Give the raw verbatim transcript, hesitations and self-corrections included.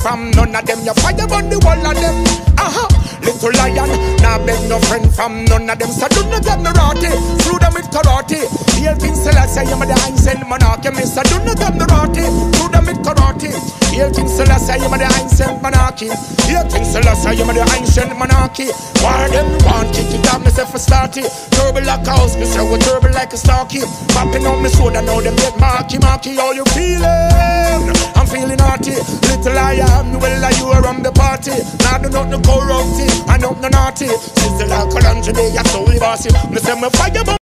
from none of them. You fire on the wall of them. Uh-huh. Little lion, nah beg no friend from none of them. So do not get me rotty, through them with karate. Hail King Selassie, I'm the Einstein monarchy. So do not get me rotty, through them with karate. Hail King Selassie, I'm the Einstein monarchy. Hail King Selassie, I'm the Einstein monarchy. War them want kick it out, myself for starty. Turble like a house, me say we turble like a stalky. Popping on me soda, now them get marky marky. How you feeling? I'm feeling hearty. Little I am, well you are on the party. Now do not no corrupt, I know no naughty. Sister like Colangeli, I so we bossy. Me say me fire.